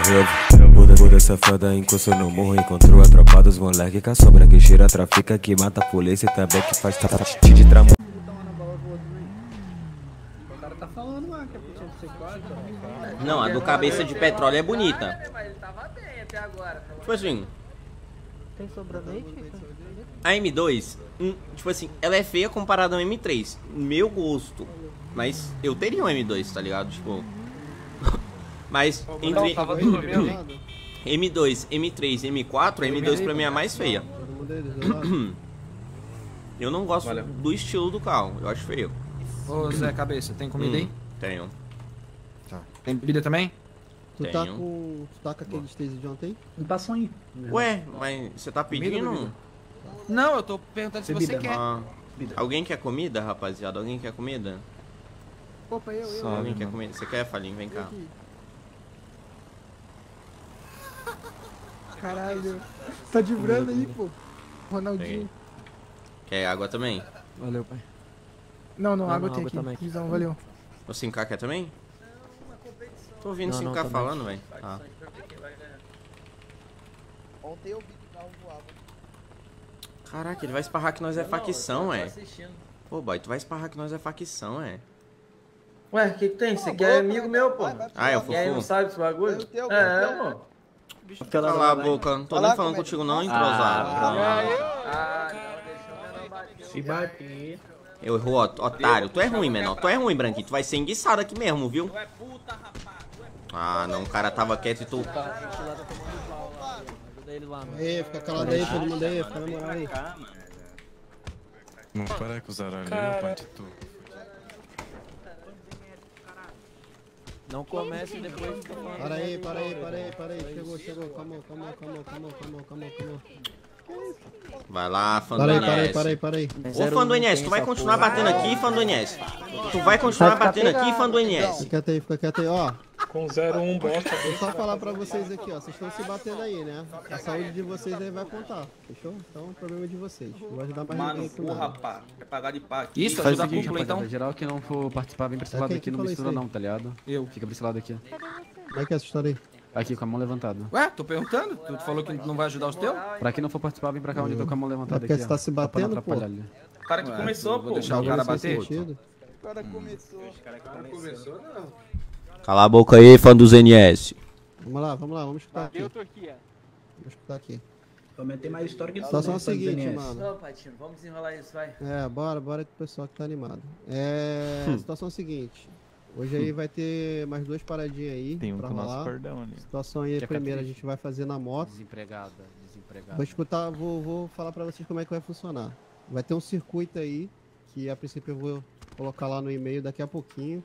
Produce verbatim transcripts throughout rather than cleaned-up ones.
revo. Muda, muda safada, encostou no morro, encontrou a tropa dos moleque com a sombra que cheira, trafica, que mata a polícia e também que faz tati de tramo. O cara tá falando lá que é pro C quatro. Não, a do cabeça de petróleo é bonita. Mas ele tava bem até agora. Tipo assim, Tem sobranete? a M dois, hum, tipo assim, ela é feia comparada ao M três. Meu gosto. Mas eu teria um M dois, tá ligado? Tipo. Mas entre M dois, M três e M quatro, a M dois pra mim é a mais feia. Eu não gosto Valeu. do estilo do carro, eu acho feio. Ô Zé Cabeça, tem comida Hum, aí? Tenho. Tá. Tem bebida também? Tu tá Tenho. com. Tu tá com aquele stage de ontem? Me passa um aí. Ué, mas você tá pedindo? bebida? Não, eu tô perguntando se você Bebida. quer. Ah, alguém quer comida, rapaziada? Alguém quer comida? Opa, eu, eu. Alguém quer comida? Você quer, Falinho? Vem cá. Caralho. Tá de brando aí, pô. Peguei. Ronaldinho. Quer água também? Valeu, pai. Não, não, Não, água não, tem água aqui. também. Visão, valeu. O cinco K quer também? Tô ouvindo Não, cinco K não, também. falando, velho. Ah. Ontem eu vi que o carro voava. Caraca, ele vai esparrar que nós é facção, é. Pô, boy, tu vai esparrar que nós é facção, é. Ué, o que que tem? Você quer amigo meu, pô? Ah, é o E aí, não Fufu? sabe esse bagulho? Eu tenho, É, eu tenho. mano. Cala a boca, não tô nem falando contigo não, entrosado. Ah, não, deixa o menor bater. Se bater. Eu errou, ó, otário. Tu é ruim, menor. Tu é ruim, Branquinho. Tu vai ser enguiçado aqui mesmo, viu? Ah, não. O cara tava quieto e tu... Aí, fica calado aí, todo mundo aí, fica na moral aí. Não para com os aralhos, bandido. Não comece depois de tomar. Para aí, para aí, para aí, para aí. Chegou, chegou. Calma, calma, calma, calma, calma, calma, calma. Vai lá, fã do Para aí, para aí, N S. para aí, para aí. Ô, fã do N S, tu vai continuar batendo aqui, fã do N S. Tu vai continuar batendo aqui, fã do N S. Fica quieto aí, fica quieto aí, ó. Com zero um bosta. Vou só falar pra vocês aqui, ó. Vocês estão se batendo aí, né? A saúde de vocês aí vai contar, fechou? Então é um problema de vocês. Não vai ajudar mais ninguém Mano, aqui, porra, não. pá. Quer pagar de pá aqui. Isso, Faz o ajuda a seguinte, cúpula, então. rapaziada, geral que não for participar, vem pra esse É lado quem aqui, que não falou mistura isso aí? não, tá ligado? Eu. Fica pra esse lado aqui. Como é que é essa história aí? Aqui, com a mão levantada. Ué, tô perguntando? Tu falou que não vai ajudar os teus? Pra quem não for participar, vem pra cá onde eu tô com a mão É levantada porque aqui, você ó. tá se Só pra não batendo, pô. atrapalhar ali. O cara que Ué, começou, vou pô. deixar o Bagulho cara sem bater. sentido. O cara começou. Começou, não. Cala a boca aí, fã dos N S. Vamos lá, vamos lá, vamos escutar aqui. Eu tô aqui, ó. Vamos escutar aqui. Também tem mais história que A tu, situação é né, a seguinte, N S. mano. Ô, Patino, vamos desenrolar isso, vai. É, bora, bora que o pessoal que tá animado. É, a situação é a seguinte. Hoje aí vai ter mais duas paradinhas aí Tem um pra com o nosso rolar. cordão ali. A situação aí, Quer primeiro, a ficar gente vai fazer na moto. Desempregada, desempregada. Vou escutar, vou, vou falar pra vocês como é que vai funcionar. Vai ter um circuito aí, que a princípio eu vou colocar lá no e-mail daqui a pouquinho.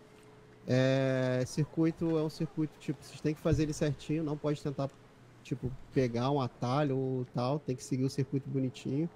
É, circuito é um circuito, tipo, vocês têm que fazer ele certinho, não pode tentar, tipo, pegar um atalho ou tal, tem que seguir o circuito bonitinho.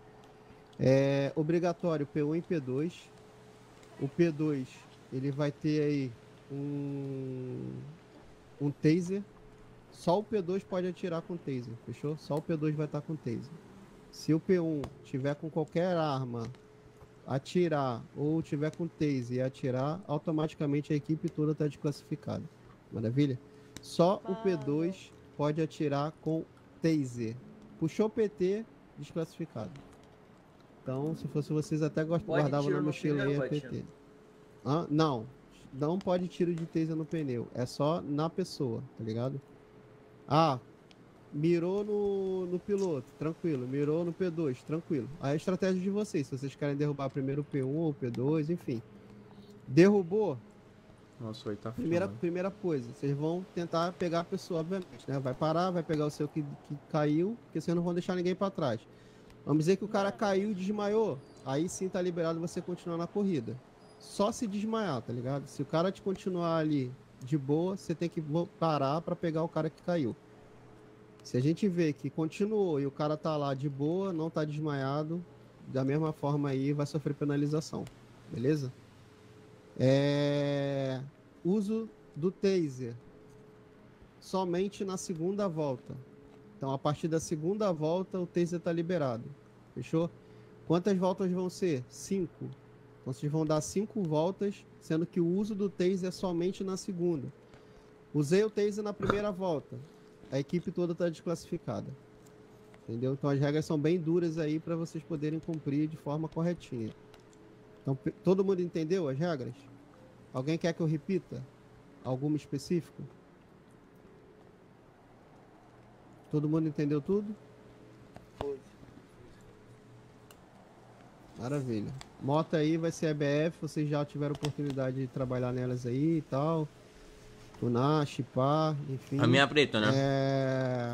É obrigatório P um e P dois. O P dois, ele vai ter aí um, um taser. Só o P dois pode atirar com taser, fechou? Só o P dois vai estar com taser. Se o P um tiver com qualquer arma, atirar ou tiver com taser e atirar, automaticamente a equipe toda está desclassificada. Maravilha? Só o P dois pode atirar com taser. Puxou P T, desclassificado. Então, se fosse vocês, até gost- Pode guardavam tiro na no mochila aí pneu, a P T. Patino? Hã? Não, não pode tiro de taser no pneu. É só na pessoa, tá ligado? Ah, mirou no, no piloto, tranquilo. Mirou no P dois, tranquilo. Aí a estratégia de vocês, se vocês querem derrubar primeiro o P um ou o P dois, enfim. Derrubou, Nossa, aí tá primeira, filmando. primeira coisa, vocês vão tentar pegar a pessoa, obviamente, né? Vai parar, vai pegar o seu que, que caiu, porque vocês não vão deixar ninguém pra trás. Vamos dizer que o cara caiu e desmaiou, aí sim tá liberado você continuar na corrida. Só se desmaiar, tá ligado? Se o cara te continuar ali de boa, você tem que vo- parar pra pegar o cara que caiu. Se a gente vê que continuou e o cara tá lá de boa, não tá desmaiado, da mesma forma aí vai sofrer penalização, beleza? É... Uso do taser somente na segunda volta. Então, a partir da segunda volta, o taser tá liberado. Fechou? Quantas voltas vão ser? Cinco. Então, vocês vão dar cinco voltas, sendo que o uso do taser é somente na segunda. Usei o taser na primeira volta. A equipe toda tá desclassificada. Entendeu? Então as regras são bem duras aí para vocês poderem cumprir de forma corretinha. Então, todo mundo entendeu as regras? Alguém quer que eu repita? Alguma específico? Todo mundo entendeu tudo? Maravilha. Moto aí vai ser E B F, vocês já tiveram oportunidade de trabalhar nelas aí e tal. Tunar, chipar, enfim. A minha preta, né? É...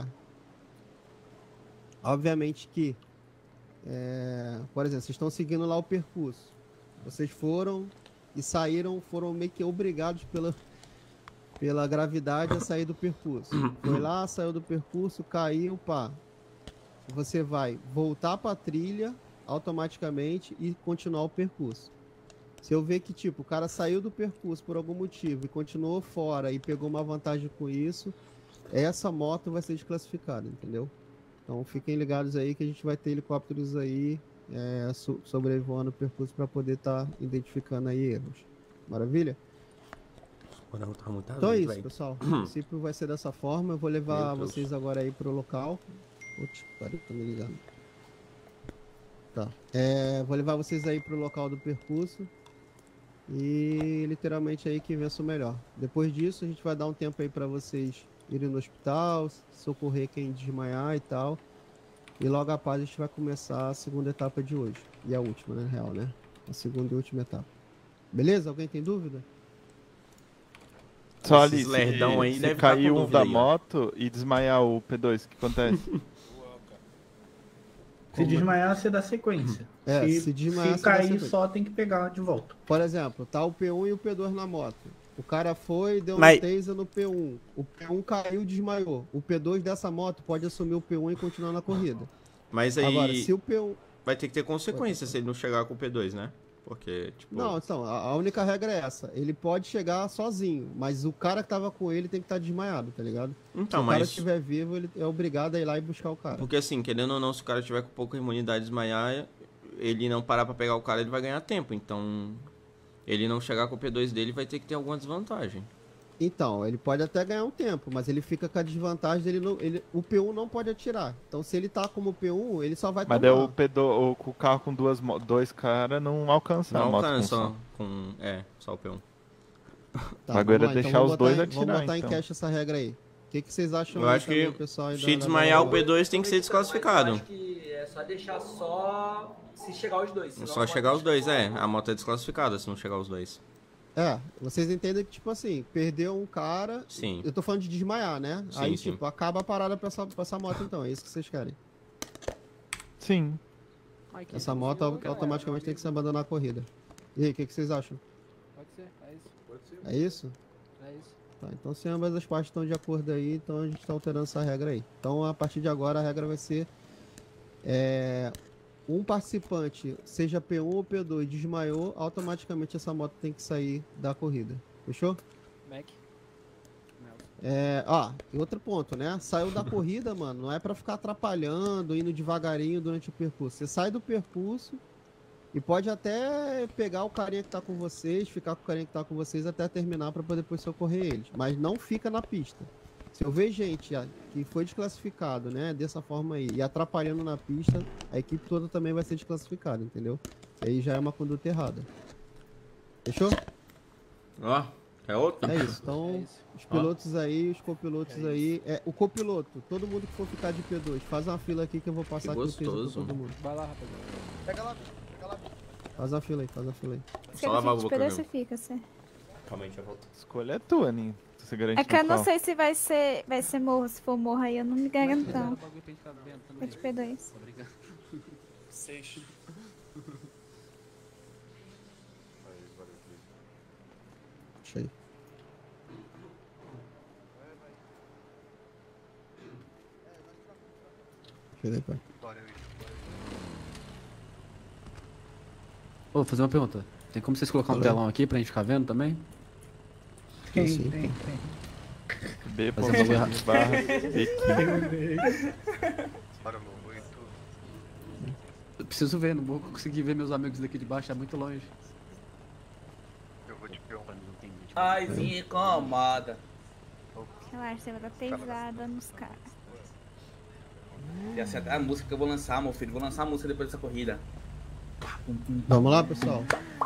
Obviamente que, é... por exemplo, vocês estão seguindo lá o percurso. Vocês foram e saíram, foram meio que obrigados pela, pela gravidade a sair do percurso. Foi lá, saiu do percurso, caiu, pá. Você vai voltar para a trilha automaticamente e continuar o percurso. Se eu ver que, tipo, o cara saiu do percurso por algum motivo e continuou fora e pegou uma vantagem com isso, essa moto vai ser desclassificada, entendeu? Então fiquem ligados aí que a gente vai ter helicópteros aí é, so sobrevoando o percurso para poder estar tá identificando aí erros. Maravilha? Tá muito então é isso, véio. pessoal. No princípio vai ser dessa forma. Eu vou levar vocês agora aí pro local. Putz, peraí, tô me ligando. Tá. É, vou levar vocês aí pro local do percurso. E literalmente aí que vença o melhor. Depois disso a gente vai dar um tempo aí para vocês irem no hospital, socorrer quem desmaiar e tal. E logo após a gente vai começar a segunda etapa de hoje. E a última, né, real, né? A segunda e última etapa. Beleza? Alguém tem dúvida? Só ali, se, lerdão aí se deve cair tá com um da aí, moto e desmaiar o P dois, o que acontece? Se desmaiar, você dá sequência. É, se, se desmaiar, se você dá cair, sequência. só tem que pegar de volta. Por exemplo, tá o P um e o P dois na moto. O cara foi, deu Mas... um taser no P um. O P um caiu e desmaiou. O P dois dessa moto pode assumir o P um e continuar na corrida. Mas aí Agora, se o P um... vai ter que ter consequência se ele não chegar com o P dois, né? Porque, tipo... Não, então, a, a única regra é essa. Ele pode chegar sozinho, mas o cara que tava com ele tem que estar desmaiado, tá ligado? Então, se o mas... cara estiver vivo, ele é obrigado a ir lá e buscar o cara. Porque assim, querendo ou não, se o cara tiver com pouca imunidade desmaiar, ele não parar pra pegar o cara, ele vai ganhar tempo. Então, ele não chegar com o P dois dele vai ter que ter alguma desvantagem. Então, ele pode até ganhar um tempo, mas ele fica com a desvantagem dele, não, ele, o P um não pode atirar. Então, se ele tá como P um, ele só vai Mas tomar. daí o, P dois, o, o carro com duas, dois caras não alcança Não a moto alcança com só com... É, só o P um. Tá, o bagulho vamos é lá, deixar então os vamos dois botar, atirar, Vamos botar então. em cash essa regra aí. O que, que vocês acham Eu aí acho também, que pessoal? aí se da- da- desmaiar da- o P dois tem que ser desclassificado. Eu acho que é só deixar só se chegar os dois. senão Só a chegar moto os dois, é. A moto é desclassificada se não chegar os dois. É, vocês entendem que, tipo assim, perdeu um cara... Sim. Eu tô falando de desmaiar, né? Sim, aí, sim. tipo, acaba a parada pra essa, pra essa moto, então. É isso que vocês querem. Sim. Essa moto au- automaticamente tem que se abandonar a corrida. E aí, o que, que vocês acham? Pode ser, é isso. Pode ser. É isso? É isso. Tá, então se ambas as partes estão de acordo aí, então a gente tá alterando essa regra aí. Então, a partir de agora, a regra vai ser... É, um participante, seja P um ou P dois, desmaiou, automaticamente essa moto tem que sair da corrida. Fechou? Mac. É, ó, e outro ponto, né? Saiu da corrida, mano, não é pra ficar atrapalhando, indo devagarinho durante o percurso. Você sai do percurso e pode até pegar o carinha que tá com vocês, ficar com o carinha que tá com vocês até terminar pra poder depois socorrer eles. Mas não fica na pista. Se eu ver gente ah, que foi desclassificado, né, dessa forma aí, e atrapalhando na pista, a equipe toda também vai ser desclassificada, entendeu? Aí já é uma conduta errada. Fechou? Ó, é outro? É isso. Então, os pilotos aí, os copilotos aí. É, o copiloto, todo mundo que for ficar de P dois, faz uma fila aqui que eu vou passar Que aqui o peso pra gostoso. todo mundo. Vai lá, rapaziada. Pega lá, pega lá. Faz a fila aí, faz a fila aí. Só lavar a boca Você mesmo. fica, você. Calma aí, já volto. Escolha é tua, Ninho. Você garante É que eu no não pau. sei se vai ser, vai ser morro. Se for morro aí, eu não me garanto Era não. o bagulho pra gente ficar vendo também. É de P dois. Obrigado. Seis. Deixa aí. Deixa eu ver, pai. Ô, vou fazer uma pergunta. Tem como vocês colocar um Falei. telão aqui pra gente ficar vendo também? Tem, Sim. tem, tem. B Fazer um bagulho errado. barra Eu preciso ver, não vou conseguir ver meus amigos daqui de baixo, é muito longe. Ai, vim incomoda. Relaxa, você vai dar pesada nos caras. E essa é a música que eu vou lançar, meu filho. Vou lançar a música depois dessa corrida. Vamos lá, pessoal.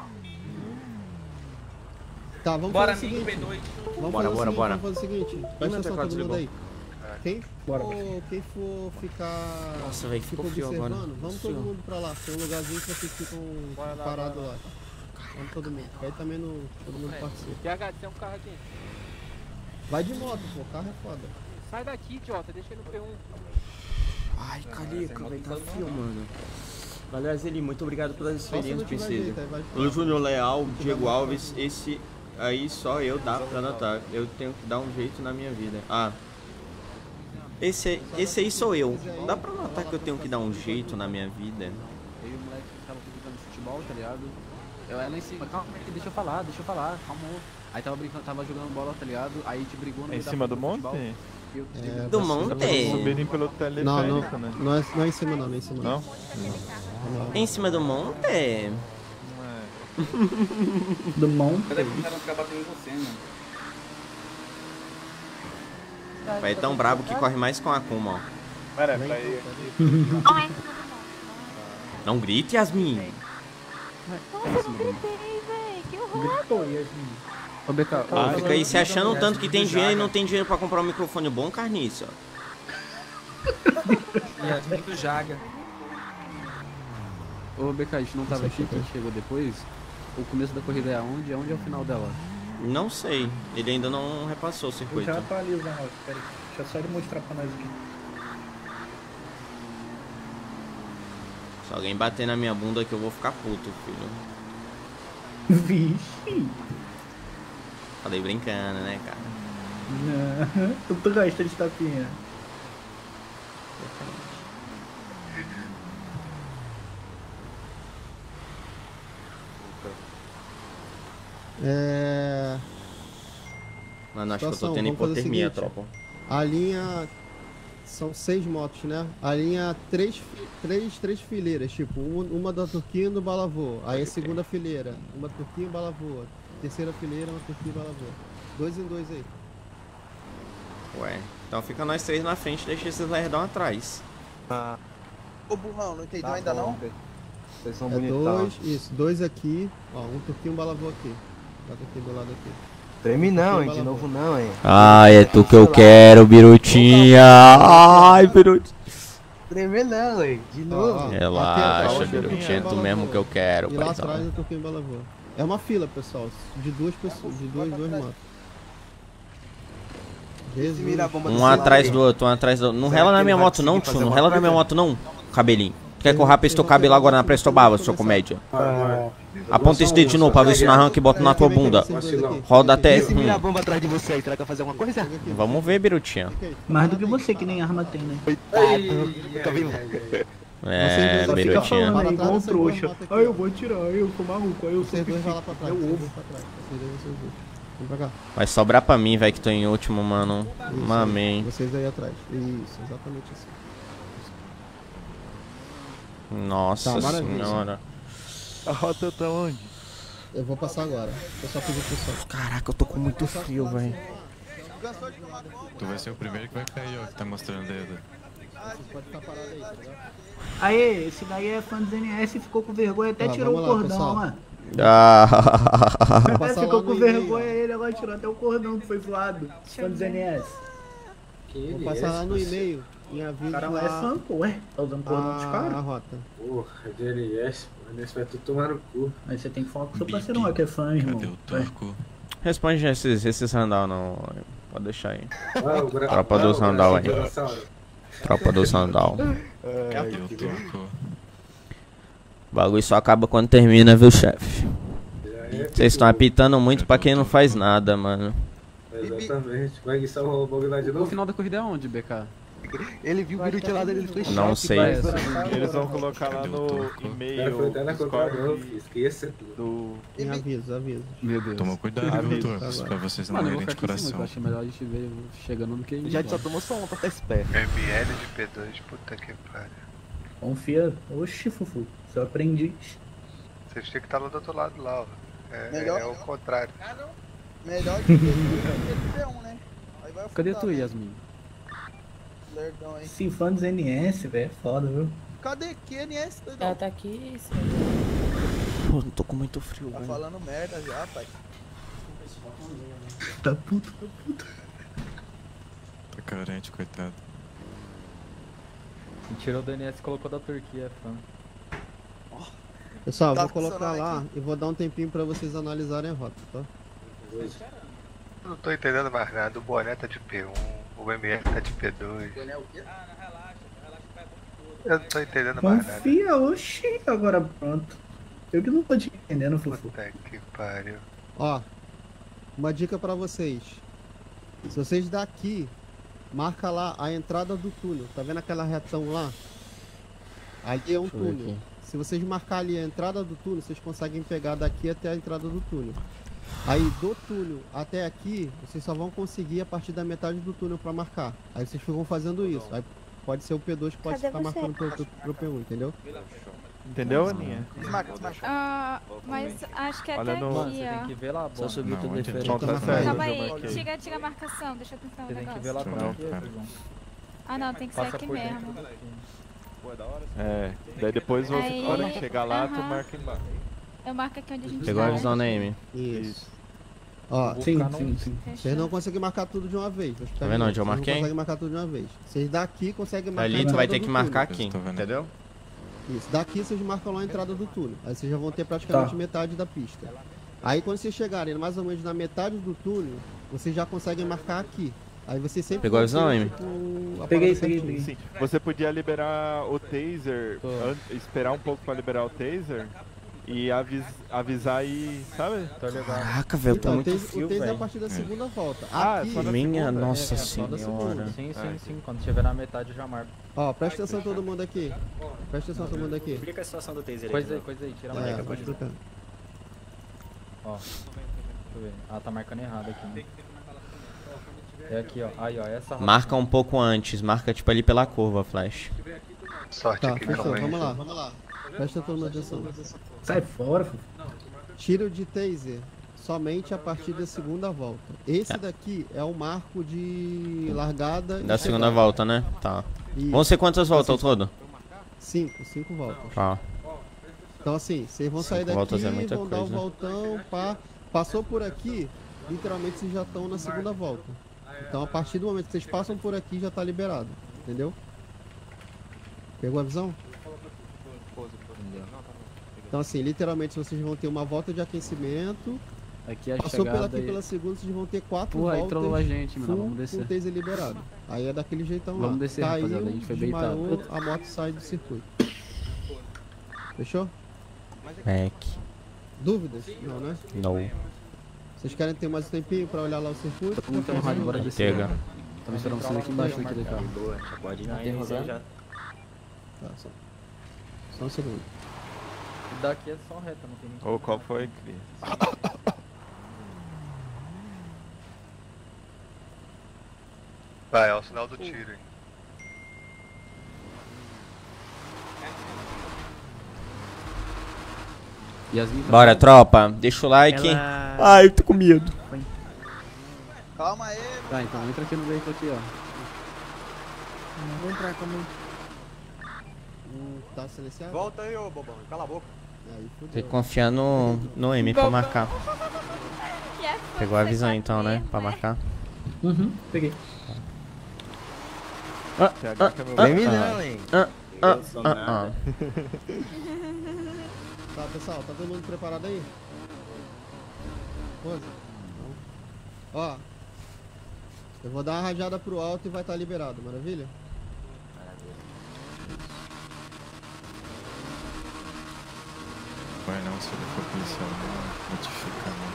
Tá, vamos Bora, fazer o amigo seguinte. P dois. Vamos Bora, fazer o bora, seguinte, bora. Vamos fazer o seguinte. Ih, Presta meu atenção P quatro todo mundo aí. desligou. Quem Bora, for, quem for ficar Nossa, velho, fica ficou frio observando, agora. vamos Frio. todo mundo pra lá. Tem um lugarzinho que vocês ficam parados lá. Vamos todo mundo. Aí também não, todo mundo participa. P H, tem um carro aqui. Vai de moto, pô. Carro é foda. Sai daqui, idiota. Deixa ele no P um. Ai, calica, velho, tá frio, mano. Valeu, Azeli, muito obrigado pelas Só se não experiências, tiver princesa. jeito, aí vai de O Júnior Leal, Diego Alves, esse aí só eu dá pra anotar. Eu tenho que dar um jeito na minha vida. Ah. Esse, esse aí sou eu. Dá pra notar que eu tenho que dar um jeito na minha vida? Eu e o moleque tava jogando futebol, tá ligado? Eu era lá em cima, calma aí, deixa eu falar, deixa eu falar, calma. Aí tava brincando, tava jogando bola, tá ligado? Aí a gente brigou no É em meio da cima pista do monte? futebol. E eu- É, Do vai- monte? Subirem pelo Não, teleférico, não, né? não é, não é em cima não, não é em cima Não? Em cima do monte? Não é. Do monte. Cadê que o cara não ficar batendo em você, mano? Vai tão brabo que corre mais com a Akuma, ó. Mano, é pra ir. Não grite, Yasmin. Nossa, eu não gritei, véi. Que horror. Gritou, Yasmin. Ô, B K, Ah, fica aí se achando tanto que tem dinheiro e não tem dinheiro pra comprar um microfone bom, carniça. Yasmin do Jaga. ô, B K, a gente não tava aqui, que chegou depois. O começo da corrida é aonde? Aonde é o final dela? Não sei, ele ainda não repassou o Eu circuito. já atualizo a nota, peraí. Deixa eu só ele mostrar pra nós aqui. Se alguém bater na minha bunda que eu vou ficar puto, filho. Vixe. Falei brincando, né, cara? Não. Tu gosta de tapinha. É... Mano, acho que eu tô Situação, tendo vamos fazer o hipotermia, seguinte. tropa. A linha... São seis motos, né? A linha, três, três, três fileiras, tipo, uma, uma da Turquia e do Balavô. Aí a segunda fileira, uma Turquia e Balavô. Terceira fileira, uma Turquia e Balavô. Dois em dois aí. Ué, então fica nós três na frente, deixa esses lerdão atrás. Ah. Ô burrão, não entendeu ainda não? Vocês são é dois, isso, dois aqui, ó, um Turquia e um Balavô aqui. Bota aqui do lado aqui. Treme não, hein, de novo não, hein. Ai, é tu que eu quero, Birutinha. Ai, Birutinha. Treme não, hein, de novo. Relaxa, Birutinha, é tu mesmo que eu quero, E lá paizão. atrás o Turquia e Balavô. É uma fila, pessoal, de duas pessoas, de duas, duas motos. Jesus. Um atrás do outro, um atrás do outro. Não rela na minha moto não, tio, não rela na minha moto não, cabelinho. Quer que eu rape teu cabelo agora na Prestobaba, seu comédia? Aponta esse dedo de novo pra ver se não arranca e bota na tua bunda. Roda até... Esse mira Hum. bomba atrás de você aí, será que vai fazer alguma coisa? Vamos ver, Birutinha. Mais do que você, que nem arma tem, né? É, Só fica falando aí, Birutinha. igual um trouxa. Ai, eu vou atirar, ai, eu sou maluco, aí eu sou Vocês dois vai lá pipi. pra trás, Eu vocês ovo. dois pra trás. Vocês dois, vocês dois. Vem pra cá. Vai sobrar pra mim, velho, que tô em último, mano. Isso, Mamei. Vocês aí atrás. Isso, exatamente assim. Nossa Tá, maravilha. senhora. A rota tá onde? Eu vou passar agora. Eu só fiz a função. Caraca, eu tô com muito frio, velho. Tu vai ser o primeiro que vai cair, ó, que tá mostrando o dedo. Vocês podem ficar parados aí, tá ligado? Aê, esse daí é fã do N S e ficou com vergonha, até Ah, tirou o vamos lá, cordão, pessoal. mano. Ah. Até passar ficou lá com no e-mail, vergonha ele, agora tirou até o cordão que foi zoado. Fã do N S. Vou passar lá no e-mail em aviso O cara lá lá é fã, pô, ué. Tá usando cordão dos a, a caras? rota. Porra, de N S, pô, N S vai tudo tomar no cu. Aí você tem que falar com o seu parceiro lá, que é fã, irmão. Cadê o turco? Responde esses, esses randal não. Pode deixar aí. Ah, o gra- Tropa ah, dos o randal aí. Dinossauro. Tropa do Sandal. Cadê o turco? O bagulho só acaba quando termina, viu, chefe? Já é, Vocês estão apitando muito pra quem não faz nada, mano. Exatamente. Vai guiçar o bagulho lá de O novo? final da corrida é onde, B K? Ele viu o Biruti lá dele, ele foi Não choque, sei. vai. Eles vão colocar lá Cadê o no turco? O cara foi e-mail até na Discord conta não, filho. Esqueça. do... Em aviso, aviso. Meu Deus. Toma cuidado, viu, Aviso, turcos, agora. pra vocês não Mano, eu vou morrerem de ficar aqui em cima, que eu coração. achei melhor a gente ver chegando do que ir Já só embora. tomou só um, tá até esperto. M L de P dois, puta que pariu. Confia. Oxi, Fufu. Seu aprendiz. Vocês têm que estar lá do outro lado lá, ó. É, Melhor é o contrário. Melhor que ele P um, né? Aí vai Cadê tu, Yasmin? Lerdão, hein? Se fã dos N S, velho, é foda, viu? Cadê que N S, doidão? Ela tá aqui, Pô, não tô com muito frio, Tá velho. falando merda já, pai. Tá puto, tá puto. Tá carente, coitado. Quem tirou do N S e colocou da Turquia, fã. Pessoal, Tá vou colocar funcionando lá aqui? e vou dar um tempinho pra vocês analisarem a rota, tá? Não tô entendendo mais nada. O boné tá de P um, o M F tá de P dois. Boné o quê? Eu não tô entendendo mais nada. Confia, oxi, agora pronto. Eu que não tô te entendendo, Fufu. Puta que pariu. Ó, uma dica pra vocês. Se vocês daqui, marca lá a entrada do túnel. Tá vendo aquela retão lá? Ali é um Deixa eu ver túnel. aqui. Se vocês marcar ali a entrada do túnel, vocês conseguem pegar daqui até a entrada do túnel. Aí do túnel até aqui, vocês só vão conseguir a partir da metade do túnel pra marcar. Aí vocês ficam fazendo isso. Aí pode ser o P dois que pode Cadê ficar você? marcando pro, pro, pro P um, entendeu? Entendeu, Aninha? Desmarca, desmarca. Ah, mas acho que é Olha até no- aqui, Você tem que ó. ver lá, Só bom. subiu Não, tudo onde? diferente. Então tá Calma certo, Calma eu aí, marquei. tira, tira a marcação, deixa eu pensar um Você tem que ver negócio. lá como Não, é que é, cara. João. Ah não, tem que ser Passa aqui por dentro mesmo. daqui. É, daí depois você, Aí- quando chegar lá, tu Aham. marca embaixo. Eu marco aqui onde a gente Pegou tá. a visão na M. Isso. Ó, Sim, sim, sim. vocês não conseguem marcar tudo de uma vez. Tá vendo onde eu Vocês marquei? Não conseguem marcar tudo de uma vez. Vocês daqui conseguem marcar a Ali tu vai entrada ter do que marcar túnel. aqui, Tô vendo. entendeu? Isso, daqui vocês marcam lá a entrada do túnel. Aí vocês já vão ter praticamente Tá. metade da pista. Aí quando vocês chegarem mais ou menos na metade do túnel, vocês já conseguem marcar aqui. Aí você sempre Pegou a visão, tem, Amy? tipo, a Peguei, parada peguei, certinha. peguei. Sim, você podia liberar o taser, Tô. an- esperar um pouco pra liberar o taser e avis- avisar aí, sabe? Tô ligado. Caraca, velho, eu tô Então, o muito taser, frio, o taser é a velho. partir da segunda volta. Ah, Aqui, só na Minha segunda? nossa É, só da senhora. segunda. Sim, Ah, sim, sim. Quando tiver na metade eu já marco. ó, presta atenção todo mundo aqui. Presta atenção todo mundo aqui. Explica a situação do taser Coisa aí, coisa aí, tira a É, marca. vou explicar. Ó, deixa eu ver. Ah, tá marcando errado aqui, né? É aqui, ó. Aí, ó, essa rota. Marca um pouco antes, marca tipo ali pela curva, Flash. Sorte Tá, aqui, fechou, calma aí. vamos lá, vamos lá. Presta todo mundo atenção. Sai fora, Fufu. Tiro de taser somente a partir da segunda volta. Esse Tá. daqui é o marco de largada e Da segunda chegada. volta, né? Tá. Isso. Vão ser quantas voltas ao todo? Cinco, cinco voltas. Tá. Então assim, vocês vão sair Cinco daqui, voltas é muita vão dar o coisa. voltão, pá. Passou por aqui, literalmente vocês já estão na segunda volta. Então a partir do momento que vocês passam por aqui já tá liberado, entendeu? Pegou a visão? Então assim, literalmente vocês vão ter uma volta de aquecimento. Aqui é a Passou pela chegada aqui aí. pela segunda, vocês vão ter quatro Porra, aí voltas. trollou a gente, mano. full Vamos descer. Com o taser liberado. Aí é daquele jeitão lá. Vamos descer, Caiu, rapaziada, a gente foi desmaiou, beitado. a moto sai do circuito. Fechou? Mac. Dúvidas? Não, né? Não. Vocês querem ter mais um tempinho pra olhar lá o circuito? Tô com muito rádio, bora descer. Chega. Tamo esperando você aqui embaixo aqui do carro. Boa, já pode ir Já na tem N Z rodado? já. Tá, só. Só um segundo. E daqui é só reta, não tem nem. Ou qual foi, Cris? Vai, é o sinal do tiro, hein? Yasmin, tá Bora, falando? tropa. Deixa o like. Ela- Ai, eu tô com medo. Calma aí, Tá, então entra aqui no veículo aqui, ó. Vou entrar comigo. Hum, tá silenciado? Volta aí, ô bobão, cala a boca. Aí Tem fudeu. que confiar no, no M pra marcar. Que é Pegou a força visão com então, né? termo, Pra marcar. Uhum, peguei. Ah, T H que é meu ah, Vem me ah. não, hein? Ah, ah, Eu sou ah, nada. ah. Tá, pessoal, tá todo mundo preparado aí? Pose. Então. Ó. Eu vou dar uma rajada pro alto e vai estar liberado, maravilha? Vai não, se ele for policial, não notifica não.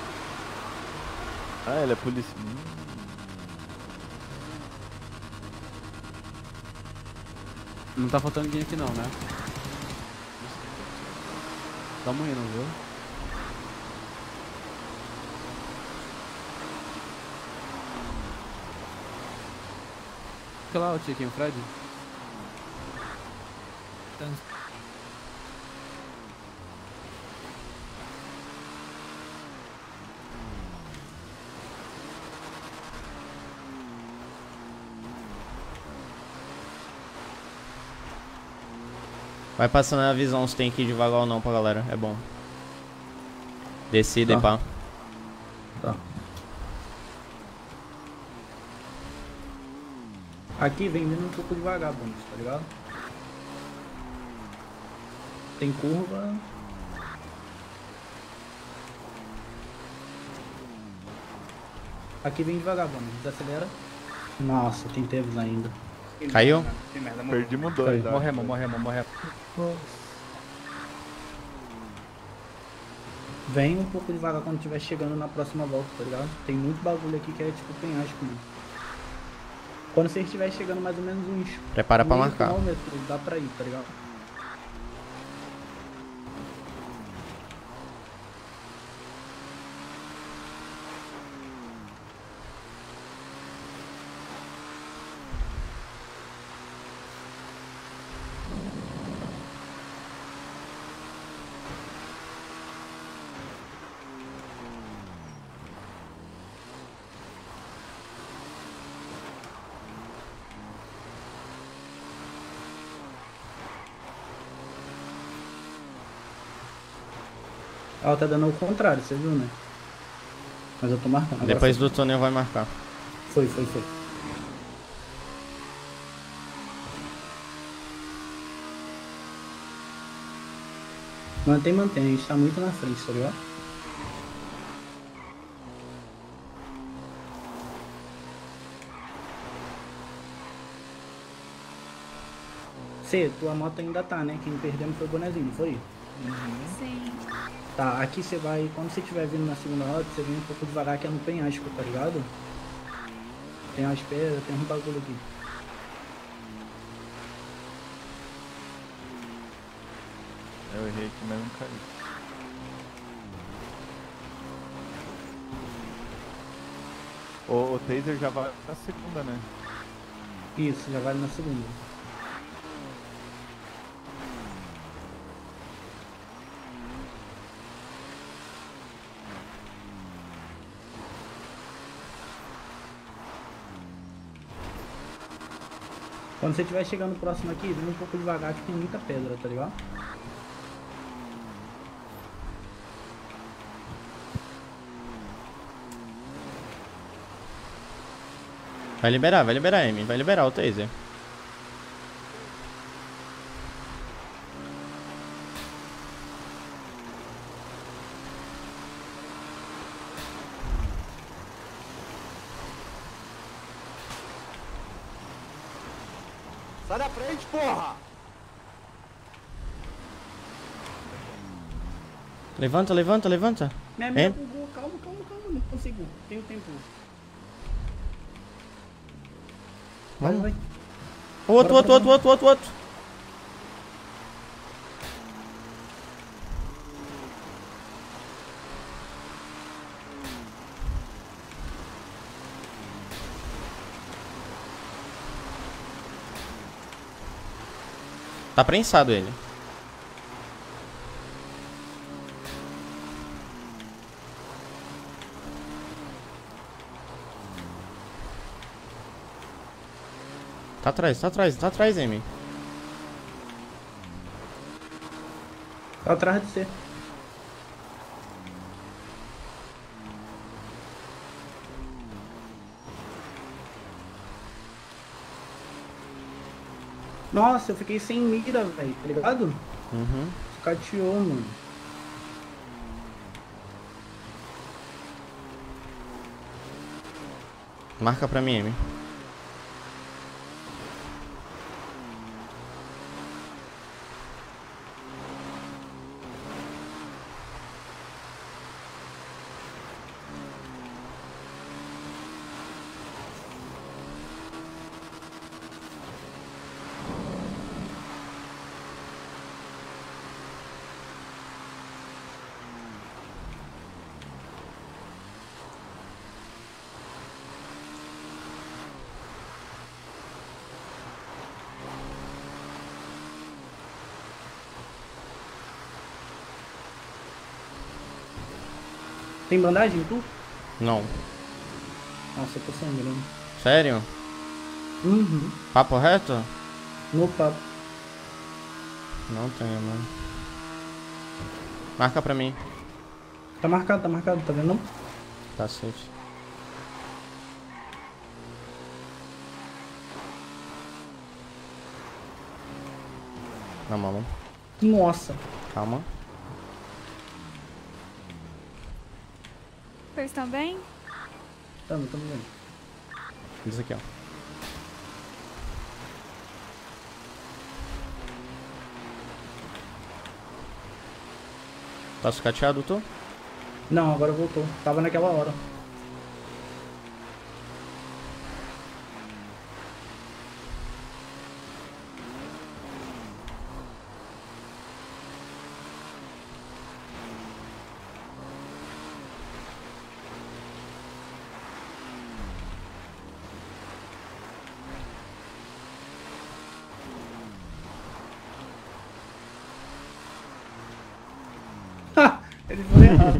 Ah, ele é polícia. Hum. Não tá faltando ninguém aqui não, né? Tamo indo, viu? Fica lá o Tiquinho, Fred. Vai passando a visão se tem que ir devagar ou não pra galera, é bom. Descida Tá. e pá. Tá. Aqui vem vindo um pouco devagar, bônus, tá ligado? Tem curva. Aqui vem devagar, bônus. Desacelera. Nossa, tentei avisar ainda. Caiu? Perdimos dois. Caiu. Morremos, morremos, morremos. Vem um pouco devagar quando estiver chegando na próxima volta, tá ligado? Tem muito bagulho aqui que é tipo penhasco, mano. Quando você estiver chegando mais ou menos uns... Prepara pra mil marcar. quilômetros, dá pra ir, tá ligado? Ela tá dando ao contrário, você viu, né? Mas eu tô marcando. Agora Depois foi. do túnel vai marcar. Foi, foi, foi. Mantém, mantém. A gente tá muito na frente, tá ligado? C, tua moto ainda tá, né? Quem perdemos foi o bonezinho, não foi? Sim. Tá, aqui você vai, quando você estiver vindo na segunda roda, você vem um pouco devagar que é no penhasco, tá ligado? Tem umas pedras, tem um bagulho aqui. Eu errei aqui, mas não caí. O, o taser já vai na segunda, né? Isso, já vai na segunda. Quando você estiver chegando próximo aqui, vem um pouco devagar que tem muita pedra, tá ligado? Vai liberar, vai liberar, Amy. Vai liberar o taser. Sai da frente, porra! Levanta, levanta, levanta. Minha É? amiga bugou, calma, calma, calma, não consigo. Tenho tempo. Vai, Vamos. vai. O outro, Bora, outro, outro, bora, outro, outro, outro. Tá prensado ele. Tá atrás, tá atrás, tá atrás, Amy. Tá atrás de você. Nossa, eu fiquei sem mira, velho, tá ligado? Uhum. Cateou, mano. Marca pra mim, Amy. Tem bandagem, tu? Não. Nossa, eu tô sangrando. Sério? Uhum. Papo reto? No papo. Não tenho, mano. Marca pra mim. Tá marcado, tá marcado, tá vendo? Tá safe. Calma, mano. Nossa. Calma. Vocês estão bem? Tamo, tamo bem. Isso aqui, ó. Tá sucateado, tu? Não, agora voltou. Tava naquela hora. Ele foi errado.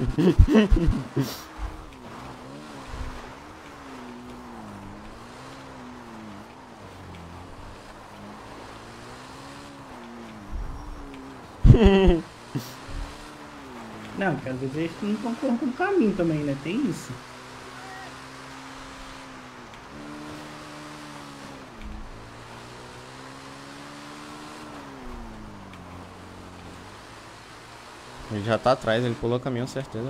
Não, porque às vezes eles não estão correndo no caminho também, né? Tem isso. Ele já tá atrás, ele pulou o caminhão, certeza.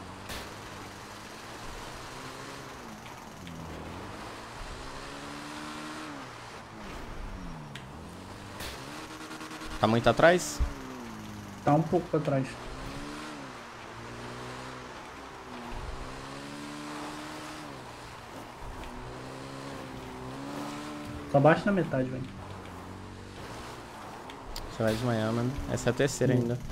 Tá muito atrás? Tá um pouco pra trás. Só abaixo da metade, velho. Você vai desmaiar, mano. Essa é a terceira Sim. ainda.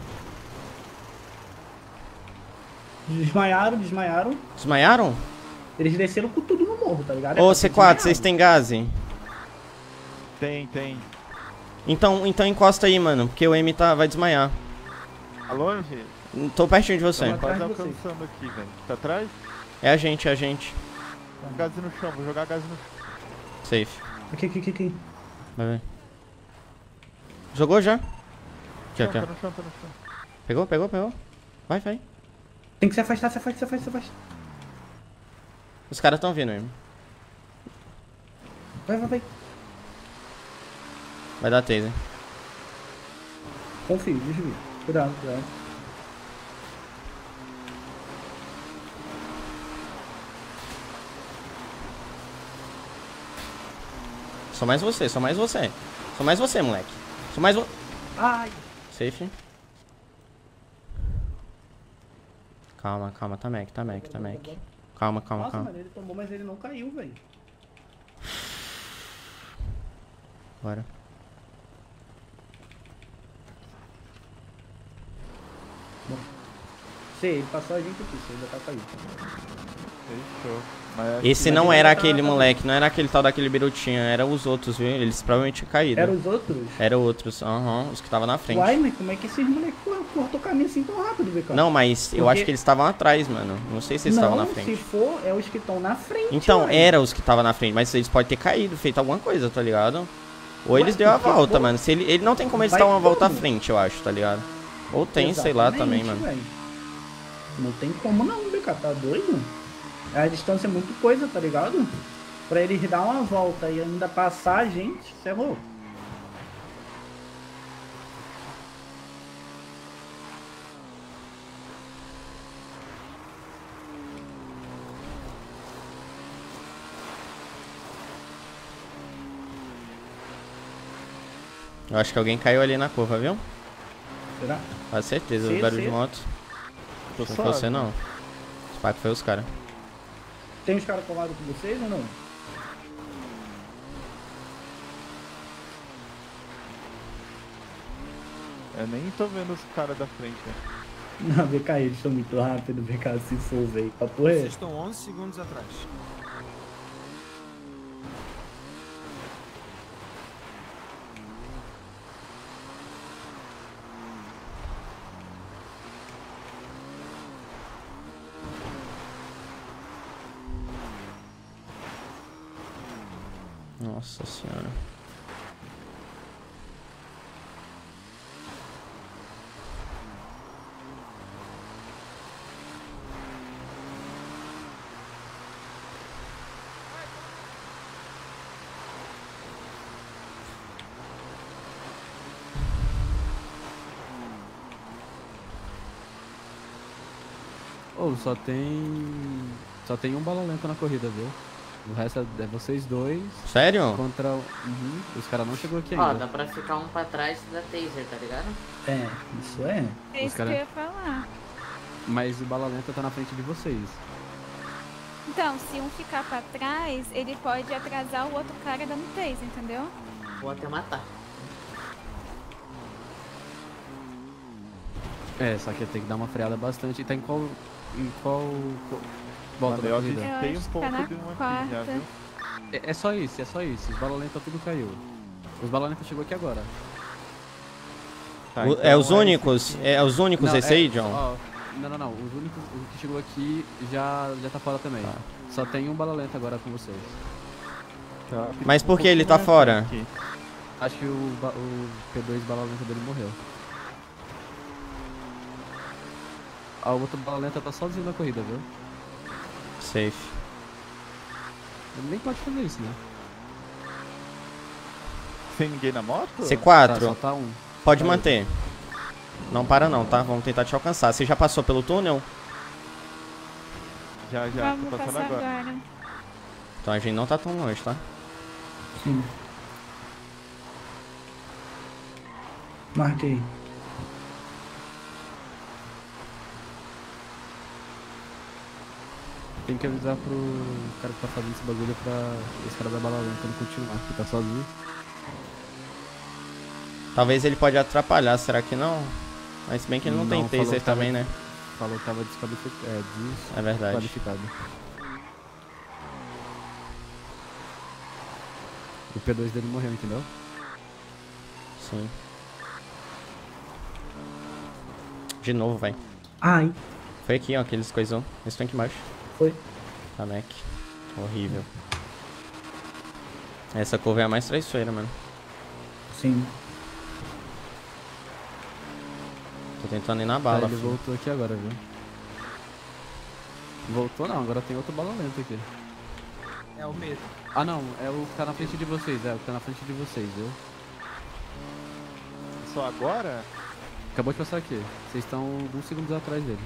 Desmaiaram, desmaiaram. Desmaiaram? Eles desceram com tudo no morro, tá ligado? Ô, É, C quatro, vocês têm gás? Tem, tem. Então, então encosta aí, mano, porque o M tá, vai desmaiar. Tá longe? Tô pertinho de você. Tô quase alcançando aqui, velho. Tá atrás? É a gente, é a gente. Gás no chão, vou jogar gás no chão. Safe. Aqui, aqui, aqui, aqui. Vai ver. Jogou já? Aqui, Não, aqui, ó. tá no chão, tá no chão. Pegou, pegou, pegou. Vai, vai. Tem que se afastar, se afasta, se afasta, se afasta. Os caras tão vindo, M. Vai, vai, vai. Vai dar taser. Confio, desvia. Cuidado, cuidado. Só mais você, só mais você. Só mais você, moleque. Só mais você. Ai. Safe. Calma, calma, tá Mac, tá Mac, tá Mac. Calma, calma, Nossa, calma. mano, ele tomou, mas ele não caiu, velho. Bora. Bom. Sei, ele passou a gente aqui, você ainda tá caído. Fechou. Mas Esse Mas não ele era tá- aquele tá- moleque, não era aquele tal daquele birutinha, era os outros, viu? Eles provavelmente tinham caído. Eram os outros? Eram outros, aham, os que estavam na frente. Uai, mas como é que esses moleques cortou o caminho assim tão rápido, B K? Não, mas eu Porque- acho que eles estavam atrás, mano. Não sei se eles não, estavam na frente. se for, é os que estão na frente. Então, uai. era os que estavam na frente, mas eles podem ter caído, feito alguma coisa, tá ligado? Ou Ué, eles deu a porque volta, for- mano. Se ele, ele não tem como eles Vai dar uma volta à como? frente, eu acho, tá ligado? Ou tem, sei lá, também, Exatamente, mano. velho. Não tem como não, B K, tá doido? A distância é muito coisa, tá ligado? Pra eles dar uma volta e ainda passar a gente, você é louco. Eu acho que alguém caiu ali na curva, viu? Será? Quase certeza, Sim, o barulho sim. de moto. Tô Não foi suave. você, não. Os pacos foi os caras. Tem os caras colados com vocês ou não? Eu nem tô vendo os caras da frente, né? Não, B K, eles estão muito rápidos, B K, se for, velho. Papo é. Vocês estão onze segundos atrás. Nossa senhora. Ou só tem. Só tem um bala lenta na corrida, viu? O resto é vocês dois. Sério? Contra. Uhum. Os caras não chegou aqui Ó, ainda. dá pra ficar um pra trás da taser, tá ligado? É, isso é. É isso cara- que eu ia falar. Mas o bala lenta tá na frente de vocês. Então, se um ficar pra trás, ele pode atrasar o outro cara dando taser, entendeu? Ou até matar. É, só que tem que dar uma freada bastante. E tá em qual. Em qual. qual volta Mano, da eu corrida? avistei Eu um acho que pouco tá na de uma aqui quarta. já, viu? É, é só isso, é só isso. Os bala lenta tudo caiu. Os bala lenta chegou aqui agora. Tá, O- então é os esse únicos? aqui. É os únicos Não, esse é- aí, John? ó, não, não, não. Os únicos. O que chegou aqui já, já tá fora também. Só tem um bala lenta agora com vocês. Tá, Mas por que ele um tá pouquinho fora? mais aqui. Acho que o, ba- o P dois bala lenta dele morreu. Ah, o outro bala lenta tá sozinho na corrida, viu? Safe. Ele nem pode fazer isso, né? Sem ninguém na moto? C quatro. Tá, só tá um. Pode Tá manter. Não para não, tá? Vamos tentar te alcançar. Você já passou pelo túnel? Já, já, Vamos tô passando passar agora. agora. Então a gente não tá tão longe, tá? Sim. Marquei. Tem que avisar pro cara que tá fazendo esse bagulho pra esse cara da bala lenta não continuar, que tá sozinho. Talvez ele pode atrapalhar, será que não? Mas se bem que ele não, tem falou taser que tava- também, né? Falou que tava desqualificado. É, É verdade. desqualificado. O P dois dele morreu, entendeu? Sim. De novo, vai. Ai. Foi aqui, ó, aqueles coisão. Esse tanque embaixo. Foi. Tá, Mac. Horrível. Essa curva é a mais traiçoeira, mano. Sim. Tô tentando ir na Ah, bala, ele filho. voltou aqui agora, viu? Voltou não, agora tem outro bala lento aqui. É o mesmo. Ah não, é o que tá na frente de vocês, é o que tá na frente de vocês, viu? Só agora? Acabou de passar aqui. Vocês estão alguns segundos atrás deles.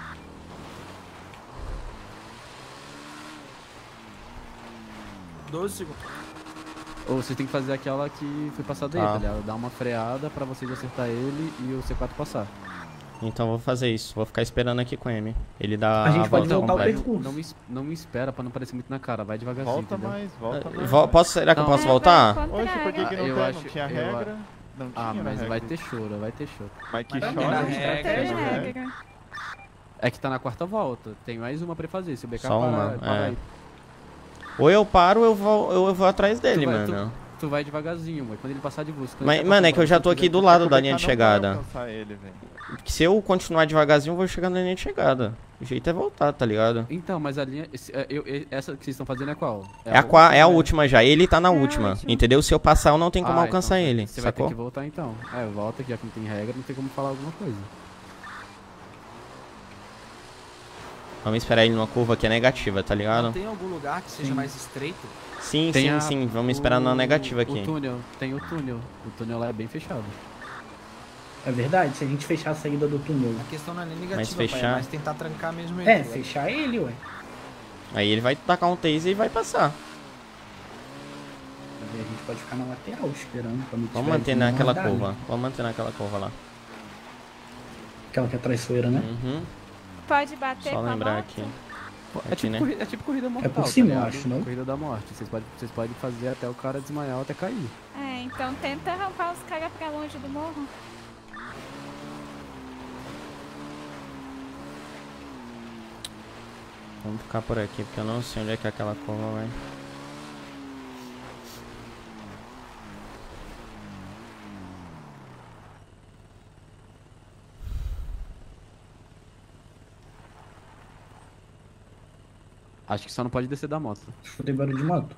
doze segundos. Ou vocês têm que fazer aquela que foi passada aí, Tá. tá ligado? Dar uma freada pra vocês acertar ele e o C quatro passar. Então vou fazer isso. Vou ficar esperando aqui com o M. Ele dá A gente pode volta voltar o completa. percurso. Não me, es- não me espera pra não parecer muito na cara, vai devagarzinho, Volta entendeu? mais, volta mais. Vo- posso, será que eu Não. posso É, voltar? vai ao Oxe, por que, que Ah, não eu tem? acho- Não tinha eu regra? Não Ah, tinha mas na vai regra. ter choro, vai ter choro. Mas que Mas chora, na gente. regra, Tem né? regra. É que tá na quarta volta, tem mais uma pra fazer, se o B K Só parar, uma, para é. aí. Ou eu paro ou eu vou, ou eu vou atrás dele, tu vai, mano. Tu, tu vai devagarzinho, mano, quando ele passar de você. quando Mas, ele tá mano, é passando que eu já você tô quiser- aqui do lado O da B K linha de não vai chegada. alcançar ele, velho. Se eu continuar devagarzinho, eu vou chegar na linha de chegada. O jeito é voltar, tá ligado? Então, mas a linha. esse- é, eu- eu- essa que vocês estão fazendo é qual? É a, qua- é a né? última já. Ele tá na É a última, última. entendeu? Se eu passar, eu não tenho como Ah, alcançar então, ele, Você vai ter sacou? que voltar então. É, volta que já que não tem regra, não tem como falar alguma coisa. Vamos esperar ele numa curva que é negativa, tá ligado? Não tem algum lugar que seja Sim. mais estreito? Sim, Tem sim, a- sim. Vamos esperar na o- negativa aqui. O túnel, tem o túnel. O túnel lá é bem fechado. É verdade, se a gente fechar a saída do túnel. A questão não é nem Mas negativa, pai, é fechar- mais tentar trancar mesmo ele. É, tá ligado? fechar ele, ué. Aí ele vai tacar um taser e vai passar. Aí a gente pode ficar na lateral esperando. Quando Vamos tiver manter vindo naquela rodar, curva. né? Vamos manter naquela curva lá. Aquela que é traiçoeira, né? Uhum. Pode bater Só com a lembrar moto? aqui. É Aqui, tipo, né? corrida, é tipo corrida mortal, por cima, tá eu ligado? acho, não? Corrida da morte. Vocês podem, vocês podem fazer até o cara desmaiar ou até cair. É, então tenta arrancar os caras pra longe do morro. Vamos ficar por aqui, porque eu não sei onde é que é aquela curva vai. Acho que só não pode descer da moto. Escutei barulho de moto.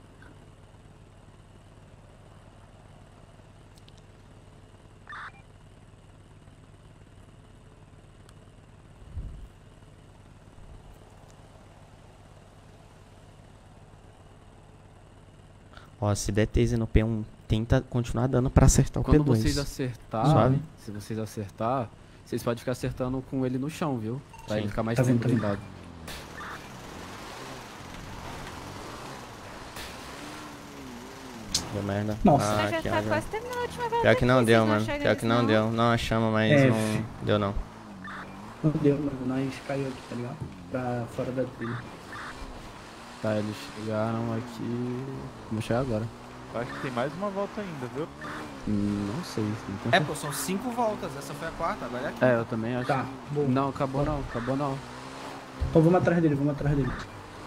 Ó, se der taser no P um, tenta continuar dando pra acertar o Quando P dois. vocês acertar, Suave. se vocês acertar, Vocês podem ficar acertando com ele no chão, viu? Pra Sim. ele ficar mais Tá tempo vendo, tá vendo. blindado. Deu merda. Nossa. Ah, Mas já aqui, tá ó, já. quase terminando a última volta. Pior que não aqui, deu, vocês mano. acharam Pior isso, que não deu. Não achamos, mas É, não deu não. Não deu, mano. Nós caiu aqui, tá ligado? Pra fora da trilha. Tá, eles chegaram aqui. Vamos chegar agora. Acho que tem mais uma volta ainda, viu? Hum, Não sei. Não tenho É, pô, são cinco voltas. Essa foi a quarta, agora é a quinta. É, eu também acho. Tá, boa. Não, acabou não, acabou não. Então vamos atrás dele, vamos atrás dele.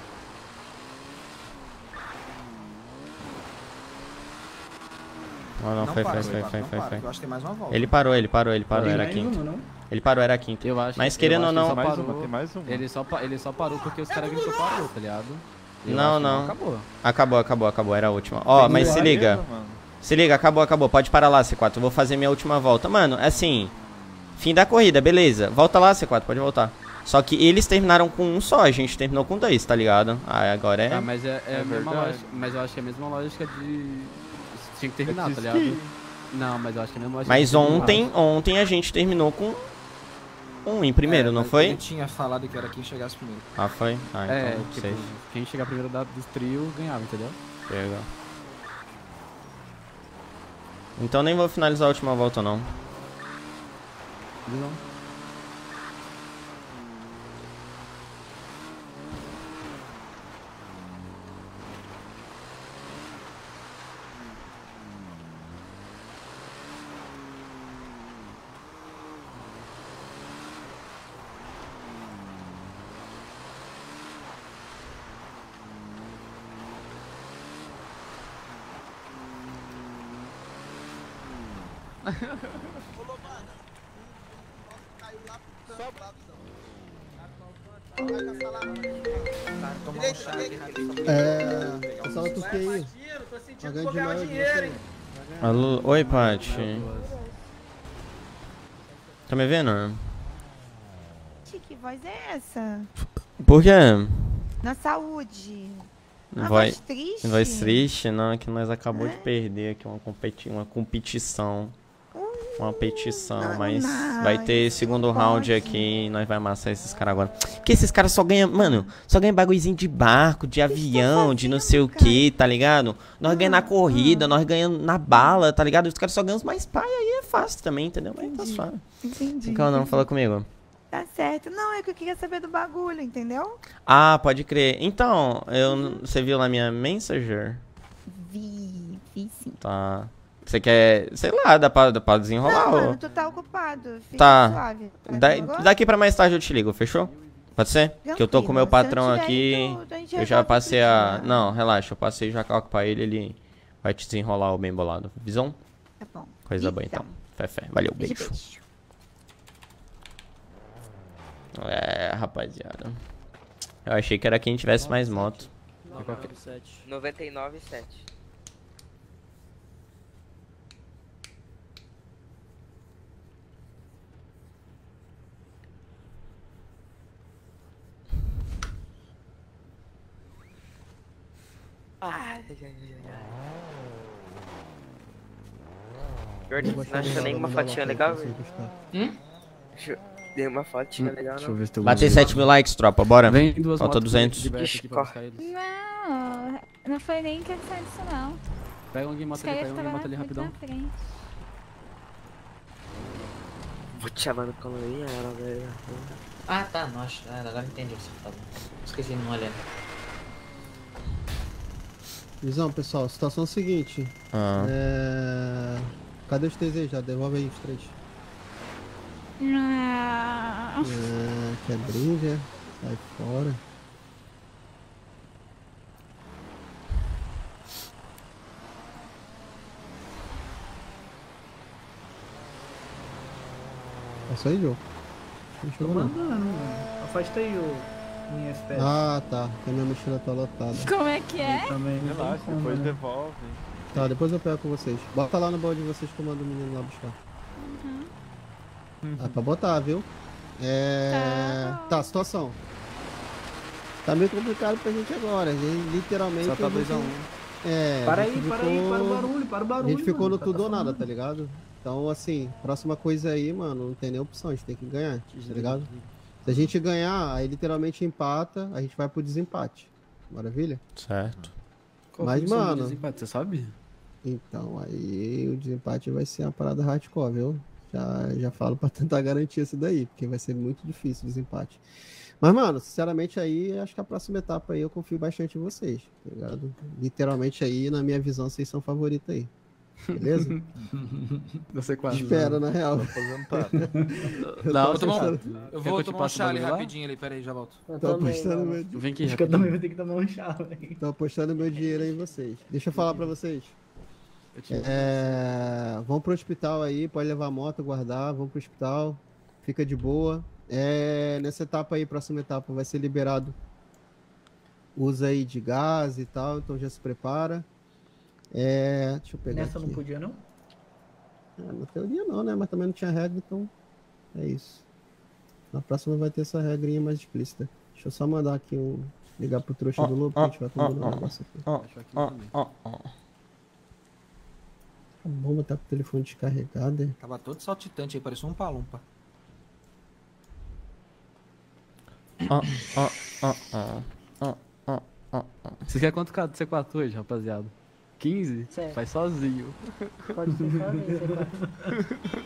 Não, não, Não foi, para, foi, foi, não foi, para, foi, eu foi. acho que tem mais uma volta. Ele parou, ele parou, ele parou, Tem era a mais quinta. uma, não? Ele parou, era a quinta. Eu acho Mas eu querendo acho ou que não. ele só Mais parou- uma, tem mais uma. Ele só, pa- ele só parou porque os caras gritou parou, tá ligado? Eu Não, acho que não. Acabou. Acabou, acabou, acabou, era a última. Ó, mas se liga. Se liga, acabou, acabou. Pode parar lá, C quatro. Eu vou fazer minha última volta. Mano, assim. Fim da corrida, beleza. Volta lá, C quatro, pode voltar. Só que eles terminaram com um só, a gente terminou com dois, tá ligado? Ah, agora é. Ah, mas é, é, É a mesma verdade. lógica. Mas eu acho que é a mesma lógica de. Tinha que terminar, É tá de ligado? ski. Não, mas eu acho que é a mesma lógica. Mas de terminar. ontem, ontem a gente terminou com um em primeiro, É, não mas foi? Ele tinha falado que era quem chegasse primeiro. Ah, foi? Ah, então É, não tipo, sei. quem chegar primeiro da, dos trio ganhava, entendeu? Chega. Então nem vou finalizar a última volta, não. Não. É. Pessoal, tu que aí? Tô sentindo Alguém que vou de ganhar maior o de dinheiro, você? hein? Alô, oi, Paty. Tá me vendo? Que voz é essa? Por quê? Na saúde. Uma Voz voz triste? Voz triste, não, é que nós acabou de perder aqui uma, competi uma competição. Uma petição, mas não, vai ter isso segundo não round pode. aqui e nós vai amassar esses caras agora. Porque esses caras só ganham, mano, só ganham bagulhozinho de barco, de avião, de não sei o que, tá ligado? Nós ganhamos na corrida, nós ganhamos na bala, tá ligado? Os caras só ganham os mais pai, aí é fácil também, entendeu? Mas tá suave. Entendi. Então não, fala comigo. Tá certo. Não, é que eu queria saber do bagulho, entendeu? Ah, pode crer. Então, eu, você viu lá minha Messenger? Vi, vi sim. Tá. Você quer, sei lá, dá pra, dá pra desenrolar? Não, ou- mano, tu tá ocupado. Fica Tá. suave. Tá Da- bom? daqui pra mais tarde eu te ligo, fechou? Pode ser? Que eu tô com o meu Tranquilo, se patrão não tiver, aqui. então a gente Eu já resolve passei outro a. dia. Não, relaxa, eu passei já coloco pra ele, ele vai te desenrolar o bem bolado. Visão? Tá bom. Coisa boa então. Fé, fé. Valeu, Beijo, beijo. beijo. É, rapaziada. Eu achei que era quem tivesse mais moto. noventa e nove e sete. Ai, ai, ai, ai. Jordi, você não achou nenhuma fotinha legal, velho? Hum? Deixa eu- Dei uma fotinha legal, Deixa eu não? ver se tem Bater algum- sete mil likes, tropa, bora. Vem duas Falta motos duzentos. libertas aqui pra buscar eles. Não, não foi nem questão disso, não. Pega alguém, Os mata ali, caras pega alguém, estavam mata ali muito rapidão. na frente. Vou te chamar no colorinha, ela velho. Ah, tá, nossa, ah, agora entendi o que você falou. Esqueci de não olhar. Visão, pessoal, a situação é a seguinte. Ah. É... Cadê os T's aí já? Devolve aí os três. Não. É... Quer briga? Sai fora. Passa aí, Joe. Não Tô chegou não. mandando, mano. Afasta aí o minha F P S. Ah, tá. Que a minha mochila tá lotada. Como é que é? Eu também não Relaxa, tem como, depois né? devolve. Tá, depois eu pego com vocês. Bota lá no balde de vocês que eu mando o menino lá buscar. Ah, pra botar, viu? É... Tá, situação. Tá meio complicado pra gente agora. A gente, literalmente... Só tá a gente- dois a um. É, Para a gente aí, para ficou- aí, para o barulho, para o barulho. A gente ficou mano, no tá- tudo tá ou nada, falando. tá ligado? Então, assim, próxima coisa aí, mano, não tem nem opção, a gente tem que ganhar, tá ligado? Se a gente ganhar, aí literalmente empata, a gente vai pro desempate. Maravilha? Certo. Qual Mas, que são os mano. desempates, você sabe? Então, aí o desempate vai ser uma parada hardcore, viu? Já, já falo pra tentar garantir isso daí, porque vai ser muito difícil o desempate. Mas, mano, sinceramente aí, acho que a próxima etapa aí eu confio bastante em vocês, tá ligado? Literalmente aí, na minha visão, vocês são favoritos aí. Beleza? Você quase. Espero, na real. Tô aposentado. Eu Não, tô Vou tomar um- apostando- eu Quer vou que eu te tomar um passe o chá ali bagulho lá? rapidinho ali, pera aí, já volto. Tô apostando meu... Vem aqui, Acho que eu rapidinho. também vou ter que tomar um chá, velho. Tô apostando meu dinheiro aí em vocês. Deixa eu falar pra vocês. É... Vão pro hospital aí, pode levar a moto, guardar, vão pro hospital, fica de boa. É... Nessa etapa aí, próxima etapa, vai ser liberado uso aí de gás e tal, então já se prepara. É... Deixa eu pegar Nessa aqui. não podia, não? É, na teoria não, né? Mas também não tinha regra, então é isso. Na próxima vai ter essa regrinha mais explícita. Deixa eu só mandar aqui um... Ligar pro trouxa do Lobo, que a gente vai combinar um negócio aqui. A bomba tá com o telefone descarregado, é? Tava todo saltitante aí, parecia um palumpa. Ó, ó, ó, ó, ó, ó, ó, ó. Você quer quanto C quatro hoje, rapaziada? quinze? Certo. Faz sozinho. Pode ser sozinho, C quatro.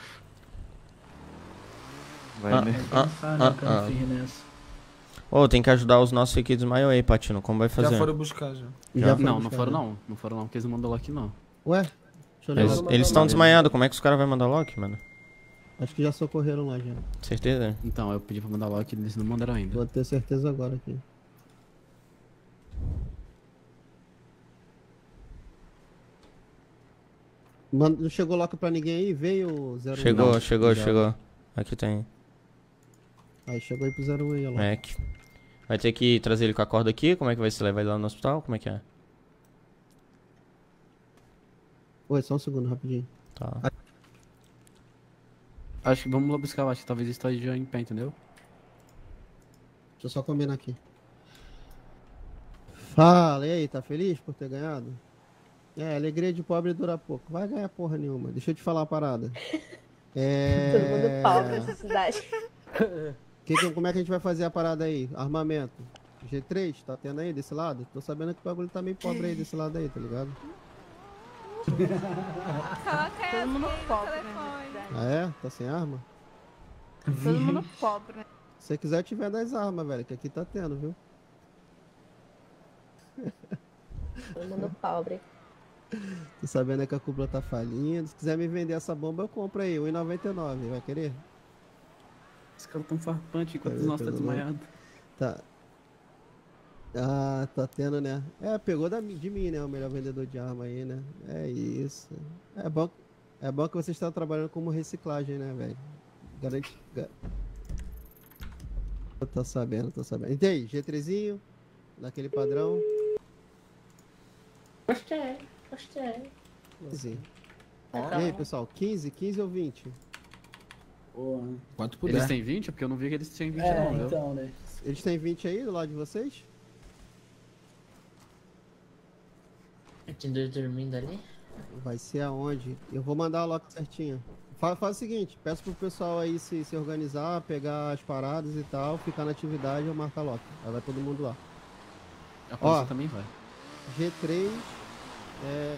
Vai, Ah, né? ah, Pensar, ah, né, ah. Canfir, nessa. Ô, tem que ajudar os nossos aqui desmaiou aí, Patino. Como vai fazer? Já foram buscar, já. Já Não, foi não buscar, foram né? não. Não foram não, porque eles não mandam lock não. Ué? Deixa eu Eles levar- eles estão desmaiados, como é que os caras vão mandar lock, mano? Acho que já socorreram lá já. Certeza? Então, eu pedi pra mandar lock e eles não mandaram ainda. Vou ter certeza agora aqui. Mano, não chegou lock pra ninguém aí? Veio o zero um? Chegou, Não. chegou, Já. chegou. Aqui tem. Aí chegou aí pro zero um aí, ó lá. Mac. Vai ter que trazer ele com a corda aqui? Como é que vai ser? Levar ele lá no hospital? Como é que é? Oi, só um segundo, rapidinho. Tá. Acho que vamos lá buscar, eu acho que talvez isso esteja em pé, entendeu? Deixa eu só combinar aqui. Fala, e aí, tá feliz por ter ganhado? É, alegria de pobre dura pouco. Vai ganhar porra nenhuma. Deixa eu te falar uma parada. É... Todo mundo pobre nessa cidade. Que, que- como é que a gente vai fazer a parada aí? Armamento. G três, tá tendo aí desse lado? Tô sabendo que o bagulho tá meio pobre aí desse lado aí, tá ligado? Coloca Todo mundo aí no pobre, telefone. né? Ah é? Tá sem arma? Todo mundo pobre, né? Se você quiser, tiver das armas, velho, que aqui tá tendo, viu? Todo mundo pobre. Tô sabendo que a cúpula tá falindo. Se quiser me vender essa bomba, eu compro aí, um e noventa e nove. Vai querer? Os caras tão farpantes enquanto Tá os nossos tá vendo, desmaiado. Tá. Ah, tá tendo, né? É, pegou da, de mim, né? O melhor vendedor de arma aí, né? É isso. É bom, é bom que vocês estão trabalhando como reciclagem, né, velho? Garante. ga- Eu tô sabendo, tô sabendo. Entendi, G três, daquele padrão. Gostei, gostei. quinze. Tá E aí, bom. pessoal, quinze, quinze ou vinte? Quanto Eles puder. têm vinte? É porque eu não vi que eles têm vinte É, não, viu? então, né? Eles têm vinte aí do lado de vocês? Tem dois dormindo ali. Vai ser aonde? Eu vou mandar a lock certinho. Faz, faz o seguinte, peço pro pessoal aí se, se organizar, pegar as paradas e tal, ficar na atividade e eu marco a lock. Aí vai todo mundo lá. A polícia Ó, também vai. G três, é,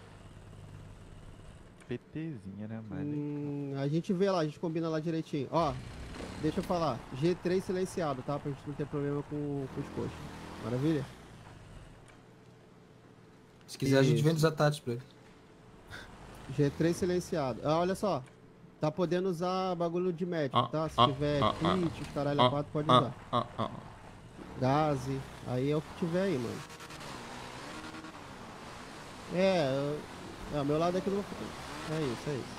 PTzinha, né, mano? hum, a gente vê lá, a gente combina lá direitinho. Ó, deixa eu falar, G três silenciado, tá? Pra gente não ter problema com, com os coxos. Maravilha? Se quiser, a gente Isso. vende os ataques pra ele. G três silenciado. Ah, olha só. Tá podendo usar bagulho de médico, Ah, tá? Se ah, tiver ah, ah, kit, os caralho ah, a quatro, pode ah, usar. ah, ah. Gaze, aí é o que tiver aí, mano. É, eu- é, o meu lado aqui não. É isso, é isso.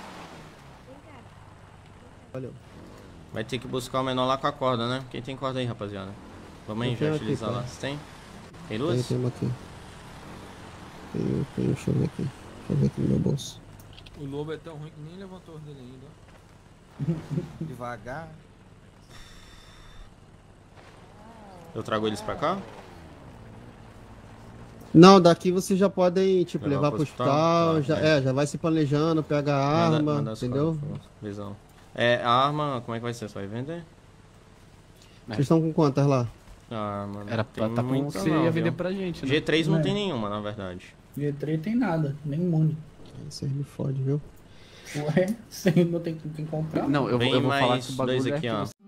Valeu. Vai ter que buscar o menor lá com a corda, né? Quem tem corda aí, rapaziada? Vamos aí, Eu já tenho aqui, utilizar cara. lá. Você tem? Tem Tem, luz? tem uma aqui. Tenho, tenho, deixa eu ver aqui. Deixa eu ver aqui no meu bolso. O lobo é tão ruim que nem levantou os dele ainda. ó. Devagar. Eu trago eles pra cá? Não, daqui vocês já podem, tipo, Levar levar pro pro hospital? hospital, Tá, já, é. é, já vai se planejando, pega a Manda- arma, manda as entendeu? coisas, Visão. É, a arma, como é que vai ser? Você vai vender? Vocês estão com quantas lá? Ah, mano, Era tem pra tá com muita o que você não, ia vender viu? pra gente, né? G três não É. tem nenhuma, na verdade. G três tem nada, nem muni. Vocês me fodem, viu? Ué, você não tem com quem comprar? Não, eu, vou- Vem eu vou falar mais que o bagulho dois é aqui, que ó. você